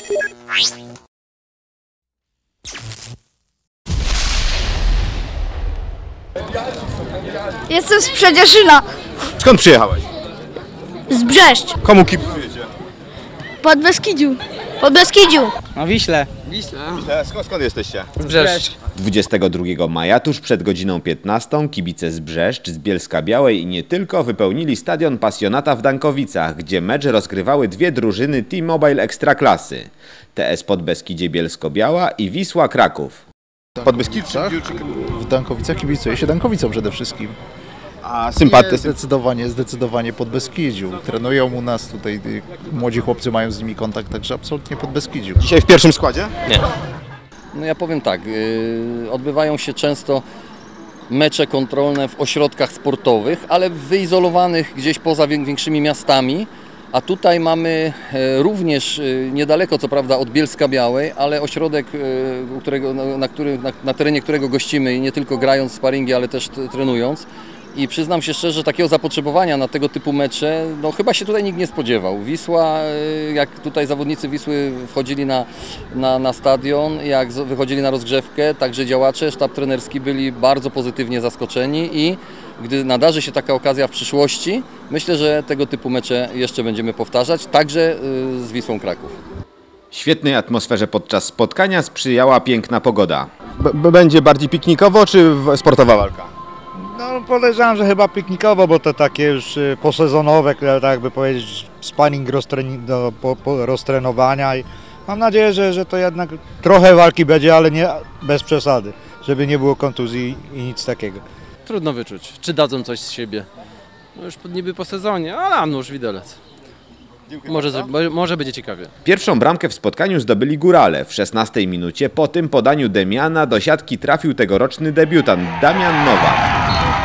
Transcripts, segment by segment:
Jestem z Przedzierzyna. Skąd przyjechałeś? Z Brzeszcz. Komu kibicujecie? Pod Beskidziu. Pod Beskidziu. No Wiśle. Skąd jesteście? Z Brzeszcz. 22 maja, tuż przed godziną 15, kibice z Brzeszcz, z Bielska-Białej i nie tylko wypełnili stadion Pasjonata w Dankowicach, gdzie mecz rozgrywały dwie drużyny T-Mobile Ekstraklasy. TS Podbeskidzie Bielsko-Biała i Wisła Kraków. Podbeskidzach? W Dankowicach kibicuje się Dankowicom przede wszystkim. A sympatie? Zdecydowanie Podbeskidziu. Trenują u nas tutaj, młodzi chłopcy mają z nimi kontakt, także absolutnie Podbeskidziu. Dzisiaj w pierwszym składzie? Nie. No ja powiem tak, odbywają się często mecze kontrolne w ośrodkach sportowych, ale wyizolowanych gdzieś poza większymi miastami, a tutaj mamy również niedaleko co prawda od Bielska-Białej, ale ośrodek, na terenie którego gościmy i nie tylko grając sparingi, ale też trenując. I przyznam się szczerze, takiego zapotrzebowania na tego typu mecze, no chyba się tutaj nikt nie spodziewał. Wisła, jak tutaj zawodnicy Wisły wchodzili na stadion, jak wychodzili na rozgrzewkę, także działacze, sztab trenerski byli bardzo pozytywnie zaskoczeni i gdy nadarzy się taka okazja w przyszłości, myślę, że tego typu mecze jeszcze będziemy powtarzać, także z Wisłą Kraków. Świetnej atmosferze podczas spotkania sprzyjała piękna pogoda. Będzie bardziej piknikowo czy sportowa walka? No podejrzewam, że chyba piknikowo, bo to takie już posezonowe, tak jakby powiedzieć, sparring do roztrenowania i mam nadzieję, że to jednak trochę walki będzie, ale nie bez przesady, żeby nie było kontuzji i nic takiego. Trudno wyczuć, czy dadzą coś z siebie. No już niby po sezonie, ale no już widelec. Może będzie ciekawie. Pierwszą bramkę w spotkaniu zdobyli Górale w 16 minucie. Po tym podaniu Demiana do siatki trafił tegoroczny debiutant Damian Nowak.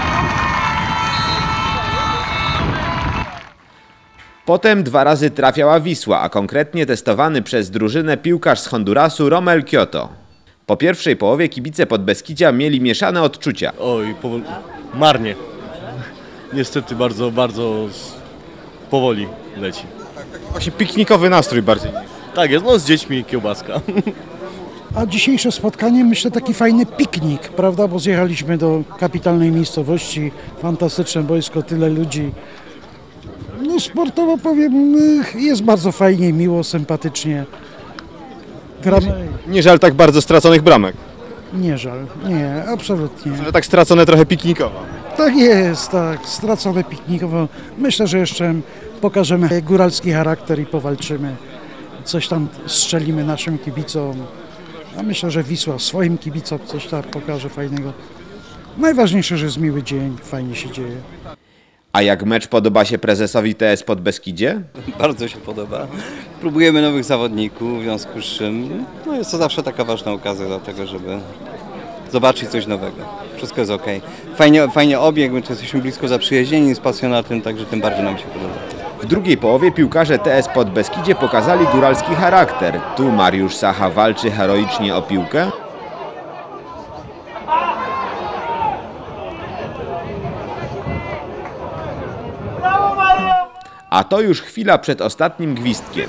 Potem dwa razy trafiała Wisła, a konkretnie testowany przez drużynę piłkarz z Hondurasu Romel Kyoto. Po pierwszej połowie kibice Podbeskidzia mieli mieszane odczucia. Oj, marnie. Niestety bardzo powoli leci. Właśnie piknikowy nastrój bardziej. Tak jest, no z dziećmi kiełbaska. A dzisiejsze spotkanie, myślę, taki fajny piknik, prawda, bo zjechaliśmy do kapitalnej miejscowości, fantastyczne boisko, tyle ludzi. No sportowo powiem, jest bardzo fajnie, miło, sympatycznie. Gramy. Nie żal tak bardzo straconych bramek. Nie żal, nie, absolutnie. Ale tak stracone trochę piknikowo. Tak jest, tak, stracone piknikowo. Myślę, że jeszcze pokażemy góralski charakter i powalczymy. Coś tam strzelimy naszym kibicom. A myślę, że Wisła swoim kibicom coś tam pokaże fajnego. Najważniejsze, że jest miły dzień, fajnie się dzieje. A jak mecz podoba się prezesowi TS Podbeskidzie? Bardzo się podoba. Próbujemy nowych zawodników, w związku z czym no jest to zawsze taka ważna okazja do tego, żeby zobaczyć coś nowego. Wszystko jest ok. Fajnie obieg, my tu jesteśmy blisko zaprzyjaźnieni z pasjonatem, także tym bardziej nam się podoba. W drugiej połowie piłkarze TS Podbeskidzie pokazali góralski charakter. Tu Mariusz Sacha walczy heroicznie o piłkę. A to już chwila przed ostatnim gwizdkiem.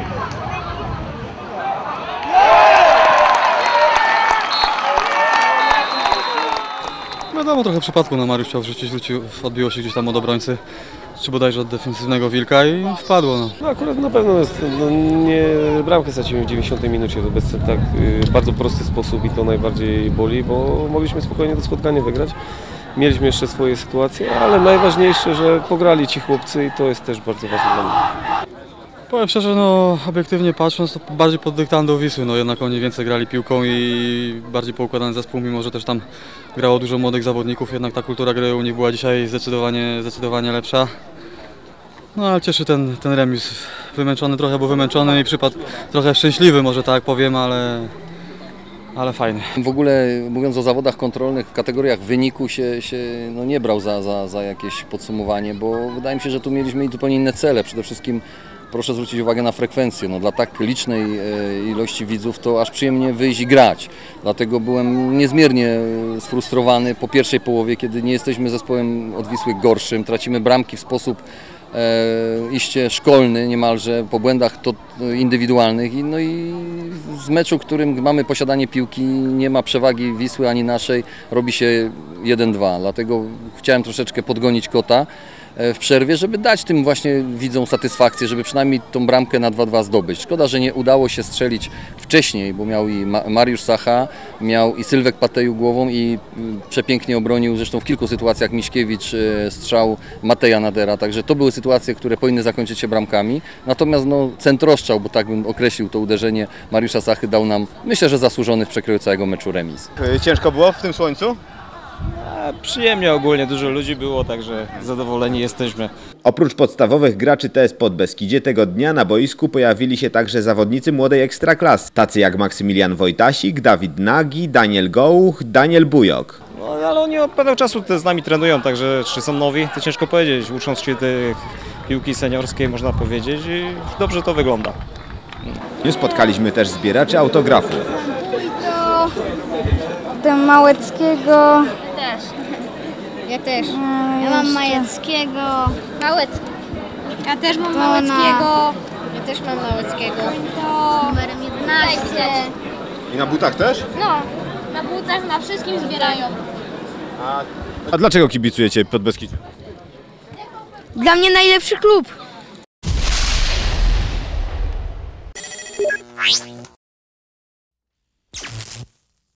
Wiadomo, trochę przypadku, no Mariusz chciał wrzucić, odbiło się gdzieś tam od obrońcy, czy bodajże od defensywnego Wilka i wpadło. No akurat na pewno jest, nie bramkę stracimy w 90 minucie, to bez tak bardzo prosty sposób i to najbardziej boli, bo mogliśmy spokojnie to spotkanie wygrać. Mieliśmy jeszcze swoje sytuacje, ale najważniejsze, że pograli ci chłopcy i to jest też bardzo ważne dla mnie. Powiem szczerze, no obiektywnie patrząc, to bardziej pod dyktando Wisły, no jednak oni więcej grali piłką i bardziej poukładany zespół, mimo że też tam grało dużo młodych zawodników, jednak ta kultura gry u nich była dzisiaj zdecydowanie lepsza. No ale cieszy ten remis, wymęczony trochę, bo wymęczony i przypadł trochę szczęśliwy, może tak powiem, ale fajny. W ogóle mówiąc o zawodach kontrolnych, w kategoriach wyniku się no nie brał za jakieś podsumowanie, bo wydaje mi się, że tu mieliśmy zupełnie inne cele. Przede wszystkim proszę zwrócić uwagę na frekwencję. No, dla tak licznej ilości widzów to aż przyjemnie wyjść i grać. Dlatego byłem niezmiernie sfrustrowany po pierwszej połowie, kiedy nie jesteśmy zespołem od Wisły gorszym, tracimy bramki w sposób iście szkolny niemalże, po błędach indywidualnych. No i z meczu, w którym mamy posiadanie piłki, nie ma przewagi Wisły ani naszej, robi się 1-2. Dlatego chciałem troszeczkę podgonić kota w przerwie, żeby dać tym właśnie widzom satysfakcję, żeby przynajmniej tą bramkę na 2-2 zdobyć. Szkoda, że nie udało się strzelić wcześniej, bo miał i Mariusz Sacha, miał i Sylwek Pateju głową i przepięknie obronił, zresztą w kilku sytuacjach Miśkiewicz strzał Mateja Nadera, także to były sytuacje, które powinny zakończyć się bramkami. Natomiast centrostrzał, bo tak bym określił to uderzenie Mariusza Sachy, dał nam, myślę, że zasłużony w przekroju całego meczu remis. Ciężko było w tym słońcu? Przyjemnie ogólnie, dużo ludzi było, także zadowoleni jesteśmy. Oprócz podstawowych graczy TS Podbeskidzie tego dnia na boisku pojawili się także zawodnicy młodej ekstraklasy, tacy jak Maksymilian Wojtasik, Dawid Nagi, Daniel Gołuch, Daniel Bujok. No, ale oni od pewnego czasu z nami trenują, także czy są nowi, to ciężko powiedzieć. Ucząc się tej piłki seniorskiej, można powiedzieć, i dobrze to wygląda. Nie spotkaliśmy też zbieraczy autografów. Do Małeckiego. Ja też. Ja mam Majeckiego. Małecki. Ja też mam Małeckiego. Ja też mam Małeckiego. To numerem 11. I na butach też? No, na butach, na wszystkim zbierają. A dlaczego kibicujecie Podbeskidziu? Dla mnie najlepszy klub.